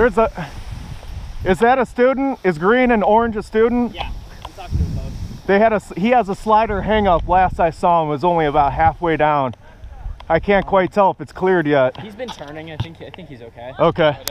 There's a... Is that a student? Is green and orange a student? Yeah, I'm talking to them both. They had he has a slider hang up. Last I saw him was only about halfway down. I can't quite tell if it's cleared yet. He's been turning. I think he's okay. Okay.